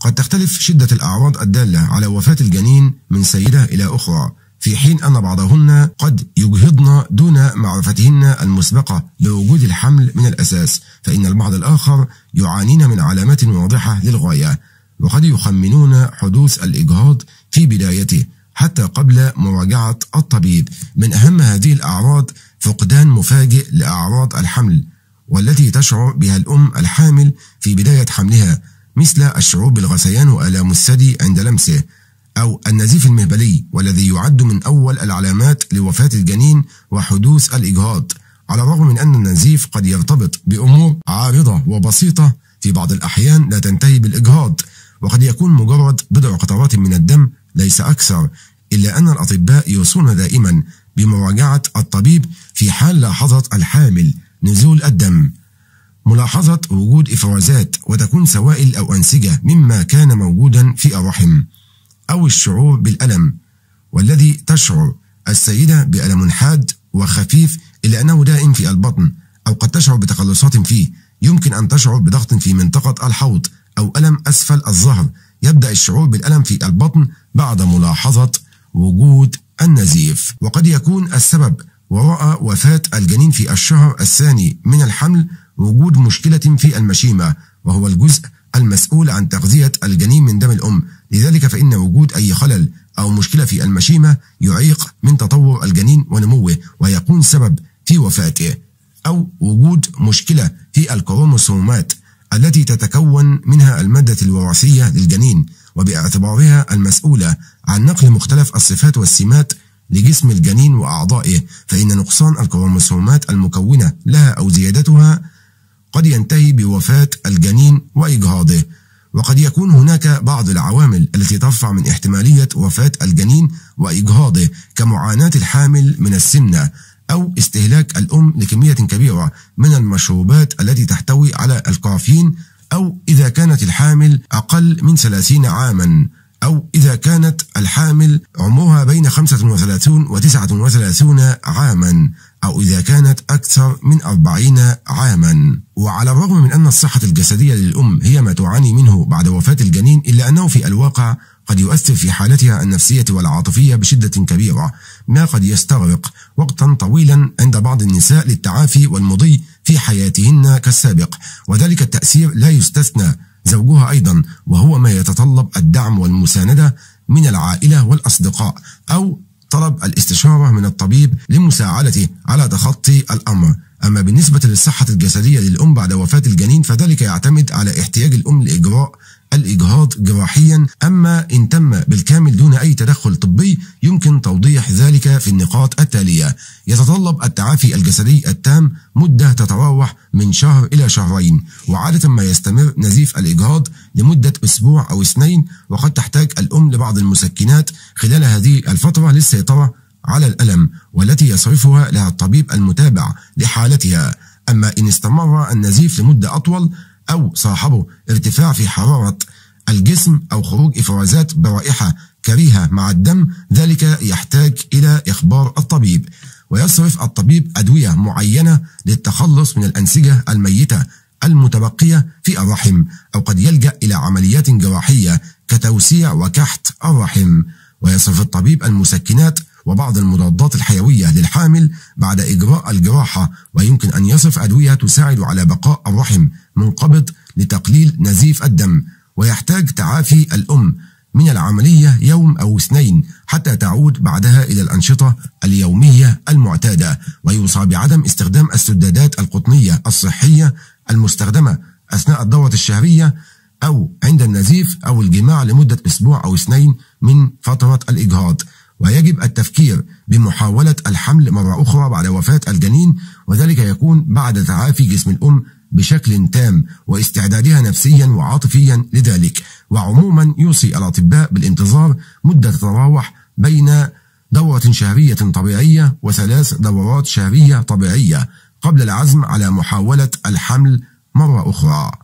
قد تختلف شدة الأعراض الدالة على وفاة الجنين من سيدة إلى أخرى، في حين أن بعضهن قد يجهضن دون معرفتهن المسبقة لوجود الحمل من الأساس، فإن البعض الآخر يعانين من علامات واضحة للغاية، وقد يخمنون حدوث الإجهاض في بدايته حتى قبل مراجعة الطبيب. من أهم هذه الأعراض فقدان مفاجئ لأعراض الحمل، والتي تشعر بها الأم الحامل في بداية حملها، مثل الشعور بالغثيان وآلام الثدي عند لمسه، أو النزيف المهبلي، والذي يعد من أول العلامات لوفاة الجنين وحدوث الإجهاض، على الرغم من أن النزيف قد يرتبط بأمور عارضة وبسيطة في بعض الأحيان لا تنتهي بالإجهاض، وقد يكون مجرد بضع قطرات من الدم ليس أكثر، إلا أن الأطباء يوصون دائما بمراجعة الطبيب في حال لاحظت الحامل نزول الدم، ملاحظة وجود إفرازات وتكون سوائل أو أنسجة مما كان موجودا في الرحم، أو الشعور بالألم، والذي تشعر السيدة بألم حاد وخفيف إلا أنه دائم في البطن، أو قد تشعر بتقلصات فيه. يمكن أن تشعر بضغط في منطقة الحوض أو ألم أسفل الظهر. يبدأ الشعور بالألم في البطن بعد ملاحظة وجود النزيف، وقد يكون السبب وراء وفاة الجنين في الشهر الثاني من الحمل وجود مشكلة في المشيمة، وهو الجزء المسؤول عن تغذية الجنين من دم الأم. لذلك فإن وجود أي خلل أو مشكلة في المشيمة يعيق من تطور الجنين ونموه ويكون سبب في وفاته، أو وجود مشكلة في الكروموسومات التي تتكون منها المادة الوراثية للجنين، وباعتبارها المسؤولة عن نقل مختلف الصفات والسمات لجسم الجنين وأعضائه، فإن نقصان الكروموسومات المكونة لها أو زيادتها قد ينتهي بوفاة الجنين وإجهاضه. وقد يكون هناك بعض العوامل التي ترفع من احتمالية وفاة الجنين وإجهاضه، كمعاناة الحامل من السمنة، أو استهلاك الأم لكمية كبيرة من المشروبات التي تحتوي على الكافيين، أو إذا كانت الحامل أقل من 30 عاما، أو إذا كانت الحامل عمرها بين 35 و 39 عاما، أو إذا كانت أكثر من 40 عاما. وعلى الرغم من أن الصحة الجسدية للأم هي ما تعاني منه بعد وفاة الجنين، إلا أنه في الواقع قد يؤثر في حالتها النفسية والعاطفية بشدة كبيرة، ما قد يستغرق وقتا طويلا عند بعض النساء للتعافي والمضي في حياتهن كالسابق، وذلك التأثير لا يستثنى زوجها أيضا، وهو ما يتطلب الدعم والمساندة من العائلة والأصدقاء، أو طلب الاستشارة من الطبيب لمساعدته على تخطي الأمر. أما بالنسبة للصحة الجسدية للأم بعد وفاة الجنين فذلك يعتمد على احتياج الأم لإجراء الإجهاض جراحيا، أما إن تم بالكامل دون أي تدخل طبي يمكن توضيح ذلك في النقاط التالية. يتطلب التعافي الجسدي التام مدة تتراوح من شهر إلى شهرين، وعادة ما يستمر نزيف الإجهاض لمدة أسبوع أو 2، وقد تحتاج الأم لبعض المسكنات خلال هذه الفترة للسيطرة على الألم، والتي يصرفها لها الطبيب المتابع لحالتها. أما إن استمر النزيف لمدة أطول، أو صاحبه ارتفاع في حرارة الجسم، أو خروج إفرازات برائحة كريهة مع الدم، ذلك يحتاج إلى إخبار الطبيب، ويصرف الطبيب أدوية معينة للتخلص من الأنسجة الميتة المتبقية في الرحم، أو قد يلجأ إلى عمليات جراحية كتوسيع وكحت الرحم. ويصرف الطبيب المسكنات وبعض المضادات الحيوية للحامل بعد إجراء الجراحة، ويمكن أن يصرف أدوية تساعد على بقاء الرحم منقبض لتقليل نزيف الدم. ويحتاج تعافي الأم من العملية يوم أو 2 حتى تعود بعدها إلى الأنشطة اليومية المعتادة. ويوصى بعدم استخدام السدادات القطنية الصحية المستخدمة أثناء الدورة الشهرية أو عند النزيف أو الجماع لمدة أسبوع أو 2 من فترة الإجهاض. ويجب التفكير بمحاولة الحمل مرة أخرى بعد وفاة الجنين، وذلك يكون بعد تعافي جسم الأم بشكل تام واستعدادها نفسيا وعاطفيا لذلك. وعموما يوصي الأطباء بالانتظار مدة تتراوح بين دورة شهرية طبيعية و3 دورات شهرية طبيعية قبل العزم على محاولة الحمل مرة أخرى.